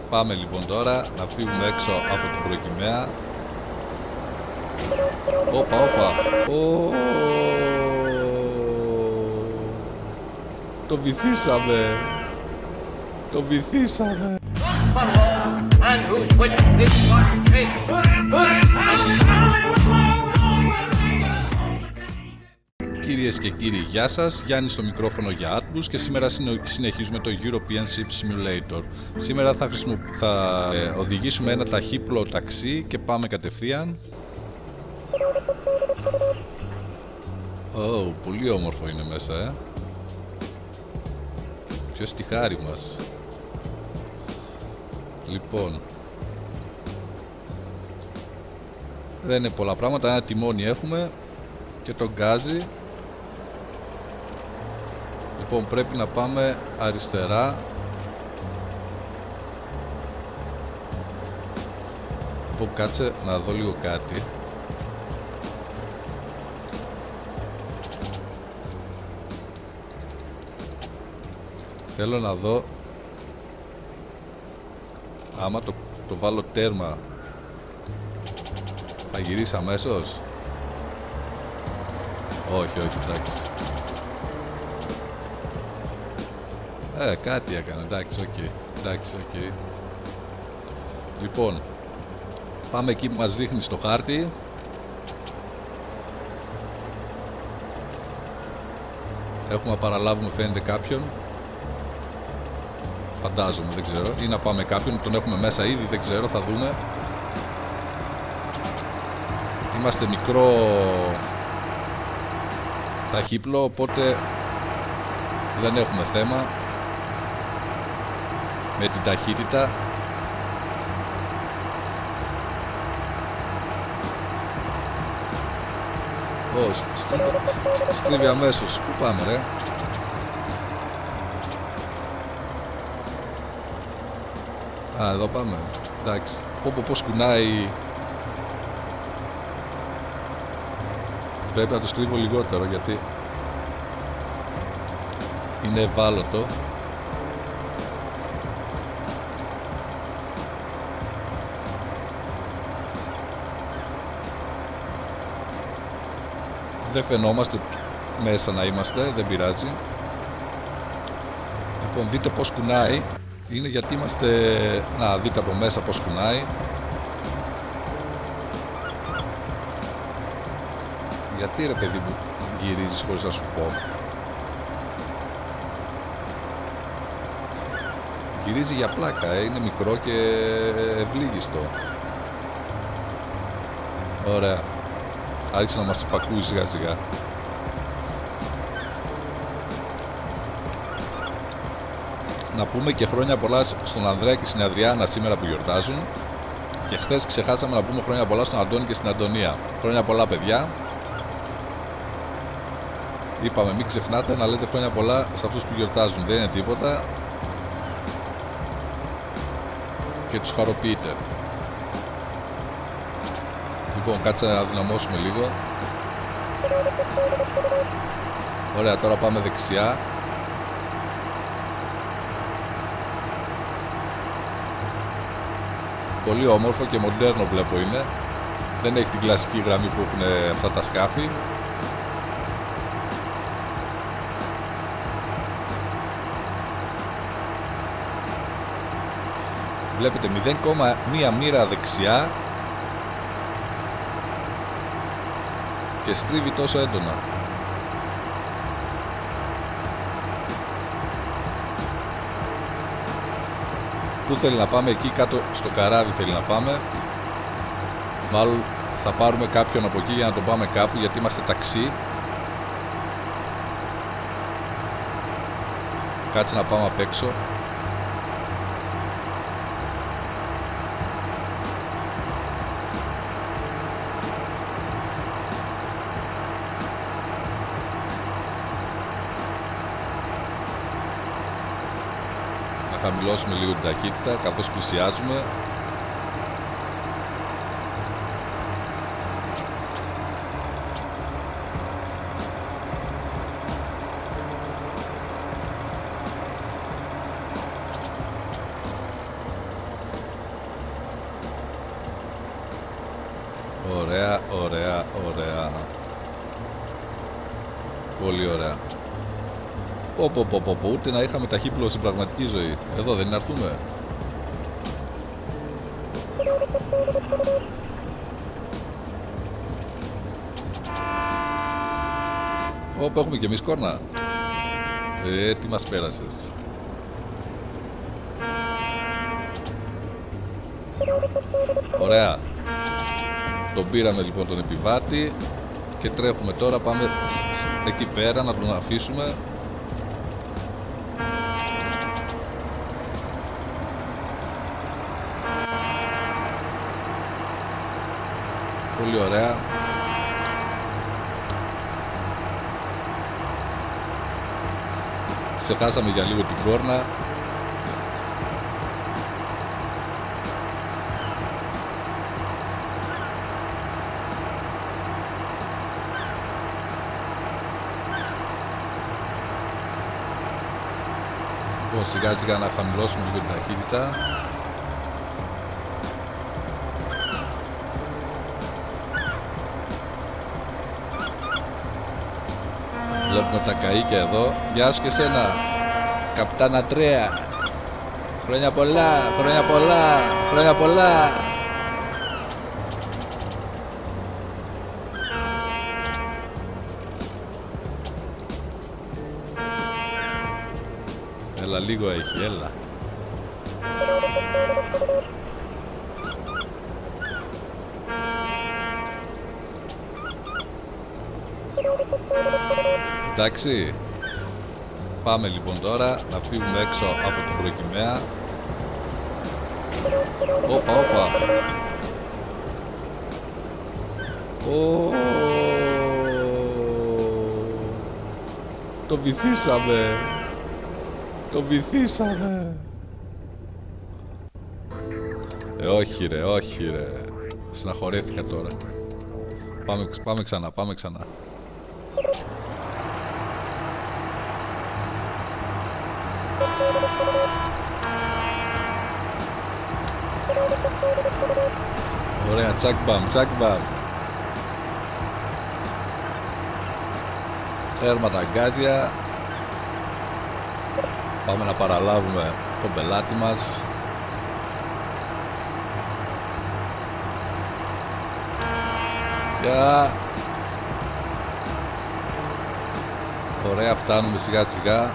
Πάμε λοιπόν τώρα να φύγουμε έξω από την προκυμαία. Όπα. Το βυθίσαμε. Κυρίες και κύριοι, γεια σας. Γιάννης στο μικρόφωνο για Atbus και σήμερα συνεχίζουμε το European Ship Simulator. Σήμερα θα οδηγήσουμε ένα ταχύπλο ταξί και πάμε κατευθείαν. Πολύ όμορφο είναι μέσα, Ποιος τη χάρη μας. Λοιπόν, δεν είναι πολλά πράγματα, ένα τιμόνι έχουμε και τον γκάζι. Λοιπόν, πρέπει να πάμε αριστερά. Λοιπόν, κάτσε να δω λίγο κάτι. Θέλω να δω άμα το βάλω τέρμα θα γυρίσει αμέσως. Όχι, εντάξει. Κάτι έκανε, εντάξει, οκ. Λοιπόν, πάμε εκεί που μας δείχνει στο χάρτη. Έχουμε να παραλάβουμε, φαίνεται, κάποιον. Φαντάζομαι, δεν ξέρω. Ή να πάμε κάποιον, τον έχουμε μέσα ήδη, δεν ξέρω, θα δούμε. Είμαστε μικρό ταχύπλο, οπότε δεν έχουμε θέμα με την ταχύτητα. Στρίβει αμέσως. Πού πάμε, ρε? Εδώ πάμε. Εντάξει. Πώς κουνάει. Πρέπει να το στρίβω λιγότερο γιατί είναι ευάλωτο. Δεν φαινόμαστε μέσα να είμαστε, δεν πειράζει. Λοιπόν, δείτε πως κουνάει. Είναι γιατί είμαστε... Να δείτε από μέσα πως κουνάει. Γιατί, ρε παιδί μου, γυρίζεις χωρίς να σου πω? Γυρίζει για πλάκα, είναι μικρό και ευλίγιστο. Ωραία. Άρχισε να μας υπακούει σιγά σιγά. Να πούμε και χρόνια πολλά στον Ανδρέα και στην Αδριάννα σήμερα που γιορτάζουν. Και χθες ξεχάσαμε να πούμε χρόνια πολλά στον Αντώνη και στην Αντωνία. Χρόνια πολλά, παιδιά. Είπαμε μην ξεχνάτε να λέτε χρόνια πολλά σε αυτούς που γιορτάζουν. Δεν είναι τίποτα. Και τους χαροποιείτε. Λοιπόν, κάτσε να δυναμώσουμε λίγο. Ωραία, τώρα πάμε δεξιά. Πολύ όμορφο και μοντέρνο βλέπω είναι. Δεν έχει την κλασική γραμμή που έχουν αυτά τα σκάφη. Βλέπετε 0,1 μοίρα δεξιά και στρίβει τόσο έντονα. Πού θέλει να πάμε? Εκεί κάτω στο καράβι θέλει να πάμε. Μάλλον θα πάρουμε κάποιον από εκεί για να τον πάμε κάπου, γιατί είμαστε ταξί. Κάτσε να πάμε απ' έξω. Να χαμηλώσουμε λίγο την ταχύτητα καθώς πλησιάζουμε. Ωραία, ωραία, ωραία. Πολύ ωραία. Πω, ούτε να είχαμε ταχύπλο στην πραγματική ζωή. Εδώ δεν είναι, έρθουμε. Όπου έχουμε και εμείς κόρνα. Τι μας πέρασες. Ωραία. Τον πήραμε λοιπόν τον επιβάτη και τρέχουμε τώρα, πάμε εκεί πέρα να τον αφήσουμε. Πολύ ωραία. Ξεχάσαμε για λίγο την κόρνα. Λοιπόν, σιγά σιγά να χαμηλώσουμε λίγο την ταχύτητα. Βλέπουμε τα καΐκια εδώ. Γεια σου και σένα, Καπιτάν Αντρέα. Χρόνια πολλά, χρόνια πολλά, χρόνια πολλά. Έλα, λίγο έχει, έλα. Εντάξει. Πάμε λοιπόν τώρα να φύγουμε έξω από την προκυμαία. Όπα. Το βυθίσαμε. Το βυθίσαμε. Όχι ρε. Συναχωρέθηκα τώρα. Πάμε ξανά. Ωραία, τσακμπαμ. Έρμα τα γκάζια. Πάμε να παραλάβουμε τον πελάτη μας. Γεια. Ωραία, φτάνουμε σιγά σιγά.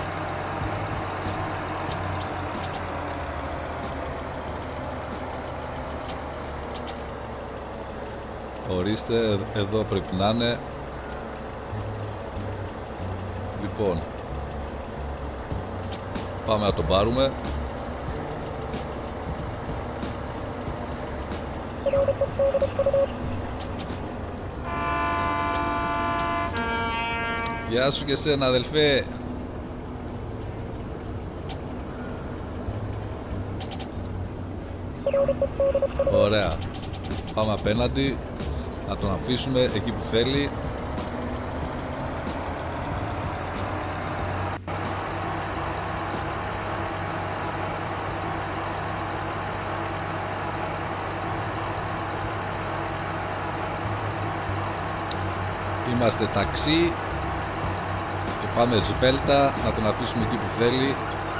Ορίστε, εδώ πρέπει να είναι. Λοιπόν, πάμε να τον πάρουμε. Γεια σου και σένα, αδελφέ. Ωραία. Πάμε απέναντι. Να τον αφήσουμε εκεί που θέλει. Είμαστε ταξί και πάμε σβέλτα, να τον αφήσουμε εκεί που θέλει.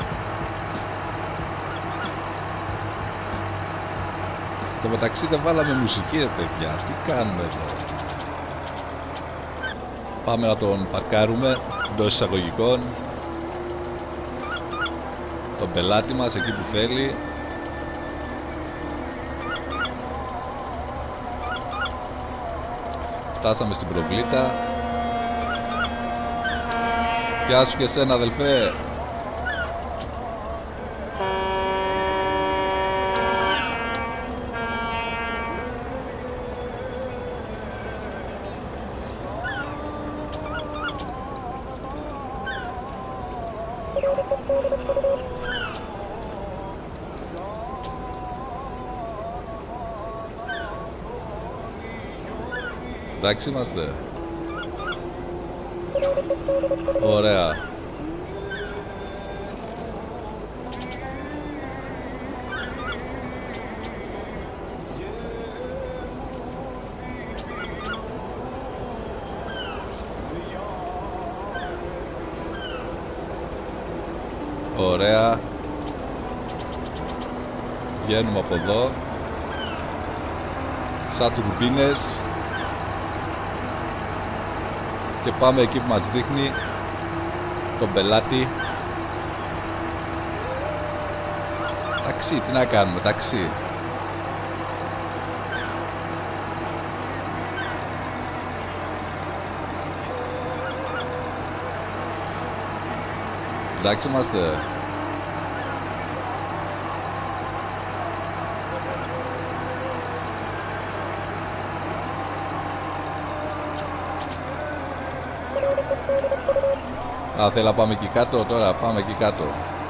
Στο μεταξύ δεν βάλαμε μουσική ρε παιδιά, τι κάνουμε εδώ. Πάμε να τον παρκάρουμε εντός εισαγωγικών. Τον πελάτη μας εκεί που θέλει. Φτάσαμε στην προβλήτα. Γεια σου και σένα αδελφέ. Εντάξει είμαστε. Ωραία. Ωραία. Βγαίνουμε από εδώ. Σαν τουρμπίνες. Και πάμε εκεί που μας δείχνει τον πελάτη. Ταξί, τι να κάνουμε, ταξί. Εντάξει είμαστε. Α, θέλω να πάμε εκεί κάτω τώρα, πάμε εκεί κάτω.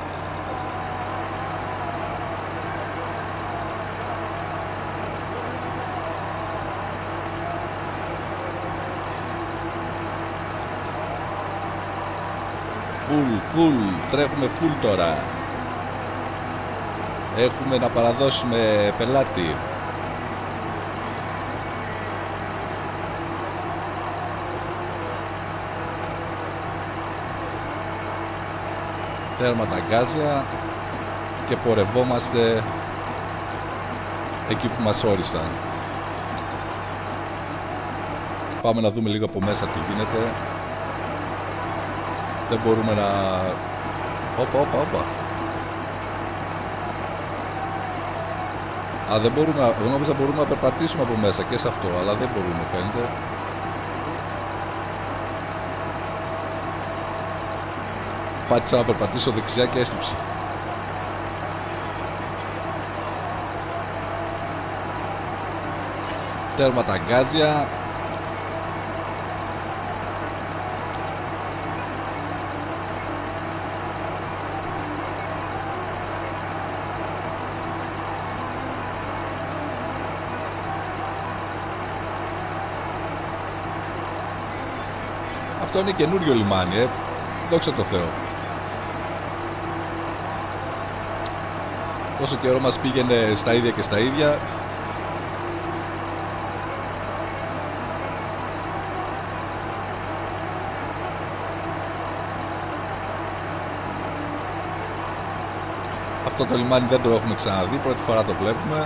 Full, τρέχουμε full τώρα. Έχουμε να παραδώσουμε πελάτη. Τέρμα τα γκάζια και πορευόμαστε εκεί που μας όρισαν. Πάμε να δούμε λίγο από μέσα τι γίνεται. Δεν μπορούμε να... Όπα. Α, δεν μπορούμε, εγώ νόμιζα μπορούμε να περπατήσουμε από μέσα και σε αυτό, αλλά δεν μπορούμε φαίνεται. Πάτησα να περπατήσω δεξιά και έστυψε. Τέρμα τα γκάζια. Αυτό είναι καινούριο λιμάνι, δόξα τω Θεώ. Όσο καιρό μας πήγαινε στα ίδια και στα ίδια. Αυτό το λιμάνι δεν το έχουμε ξαναδεί, πρώτη φορά το βλέπουμε.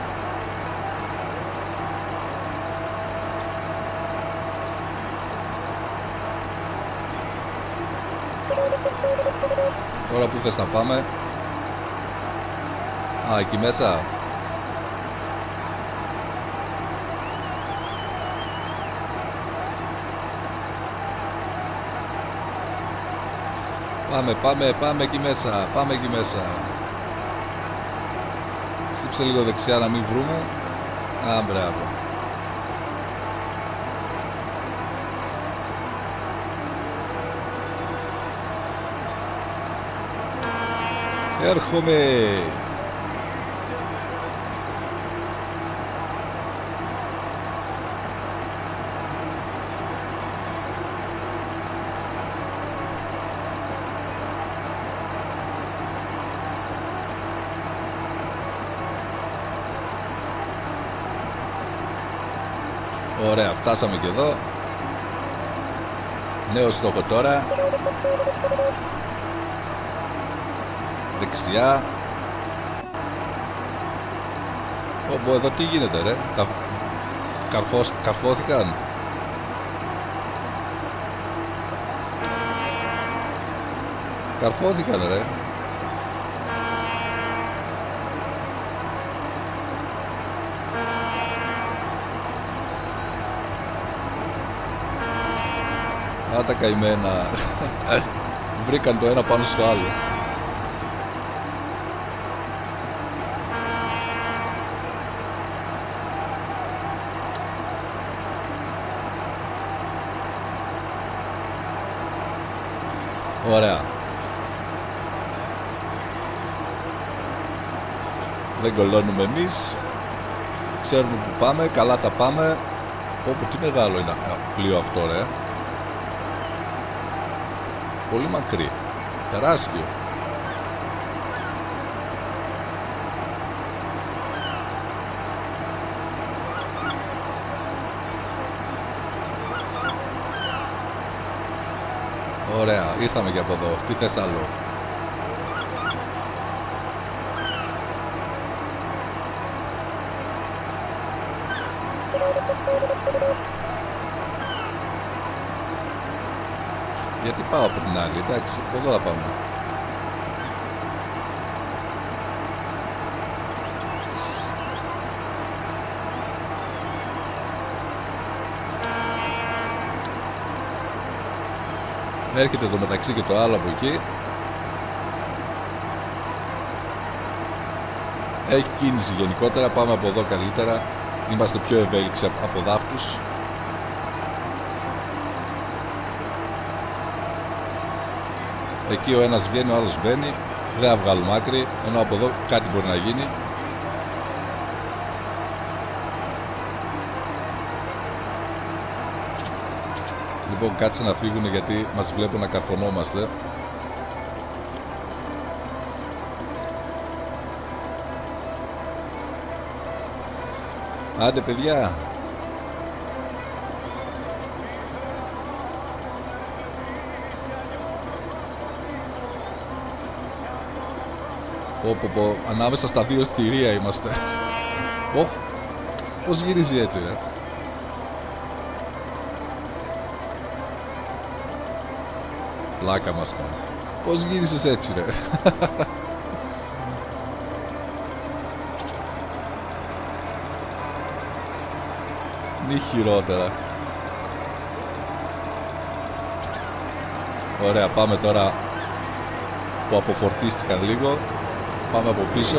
Τώρα που θες να πάμε? Α, εκεί μέσα. Πάμε εκεί μέσα. Πάμε εκεί μέσα. Σύψε λίγο δεξιά να μην βρούμε. Α, μπράβο. Έρχομαι. Ωραία, φτάσαμε και εδώ. Νέο στόχο τώρα. Δεξιά. Ωπω, εδώ τι γίνεται ρε? Καρφώθηκαν. Καρφώθηκαν ρε. Α, τα καημένα. Βρήκαν το ένα πάνω στο άλλο. Ωραία. Δεν κολλώνουμε εμείς. Ξέρουμε που πάμε, καλά τα πάμε. Όπου τι μεγάλο είναι πλοίο αυτό ρε. Πολύ μακρύ. Τεράστιο. Ωραία, ήρθαμε και από εδώ. Τι θες άλλο? Γιατί πάω από την άλλη, εντάξει, από εδώ θα πάμε. Έρχεται εδώ μεταξύ και το άλλο από εκεί. Έχει κίνηση γενικότερα, πάμε από εδώ καλύτερα. Είμαστε πιο ευέλικτοι από δάφτους. Εκεί ο ένας βγαίνει, ο άλλος μπαίνει. Δεν θα βγάλουμε άκρη, ενώ από εδώ κάτι μπορεί να γίνει. Λοιπόν, κάτσε να φύγουν γιατί μας βλέπουν να καρφωνόμαστε. Άντε παιδιά. Πω, ανάμεσα στα δύο θηρία είμαστε. Πώς γυρίζει έτσι ρε. Πλάκα μας κάνει. Πώς γύρισες έτσι ρε. Μη χειρότερα. Ωραία, πάμε τώρα που αποφορτίστηκαν λίγο. Πάμε από πίσω.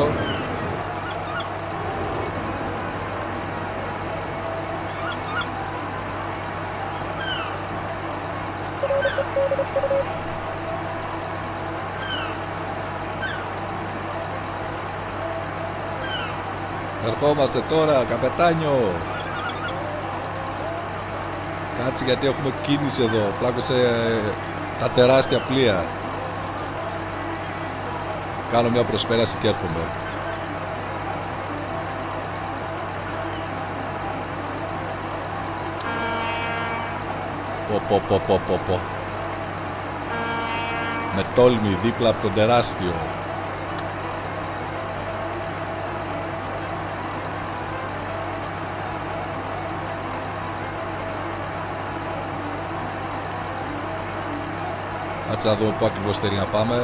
Ερχόμαστε τώρα, καπετάνιο. Κάτσε γιατί έχουμε κίνηση εδώ. Πλάκωσε τα τεράστια πλοία. Κάνω μια προσπέραση και έρχομαι. Πω. Με τόλμη δίπλα από τον τεράστιο. Κάτσε να δούμε πού ακριβώς θέλει να πάμε.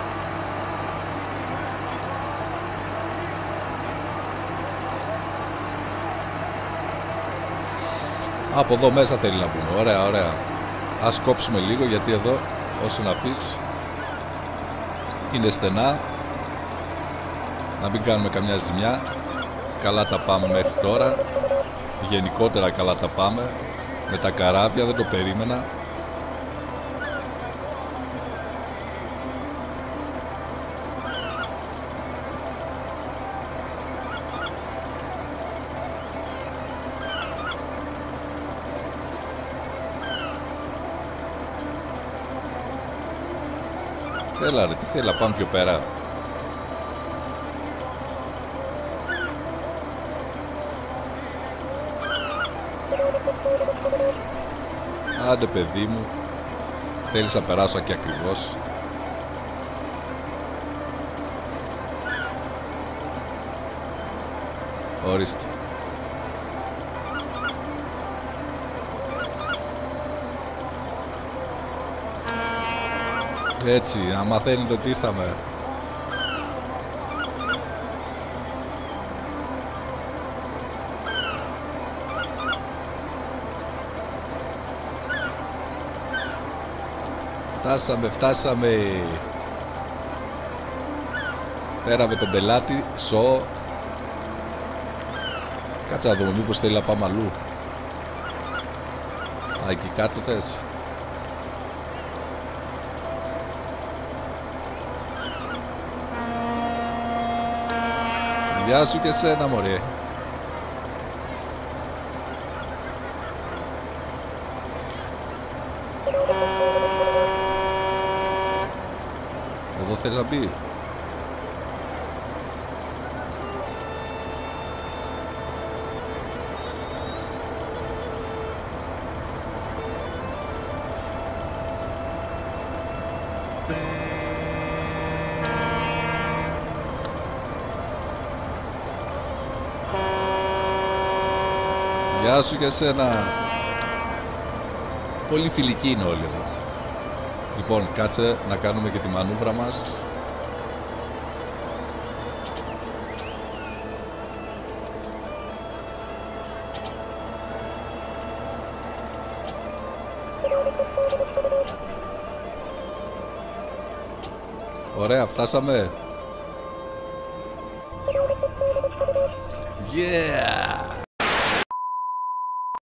Από εδώ μέσα θέλει να πούμε. Ωραία. Ας κόψουμε λίγο γιατί εδώ όσο να πεις είναι στενά. Να μην κάνουμε καμιά ζημιά. Καλά τα πάμε μέχρι τώρα. Γενικότερα καλά τα πάμε. Με τα καράβια δεν το περίμενα. Έλα ρε, τι θέλει να πάμε πιο πέρα. Άντε παιδί μου. Θέλεις να περάσω και ακριβώς. Ορίστε. Έτσι, να μαθαίνετε ότι ήρθαμε. Φτάσαμε. Πέραμε τον πελάτη, Κάτσε να δούμε μήπως θέλει να πάμε αλλού. Α, εκεί κάτω θες. Γεια σου και σένα μωρέ. Εδώ θέλει να μπει. Γεια σου και εσένα. Πολύ φιλικοί είναι όλοι εδώ. Λοιπόν, κάτσε να κάνουμε και τη μανούβρα μας. Ωραία, φτάσαμε. Yeah!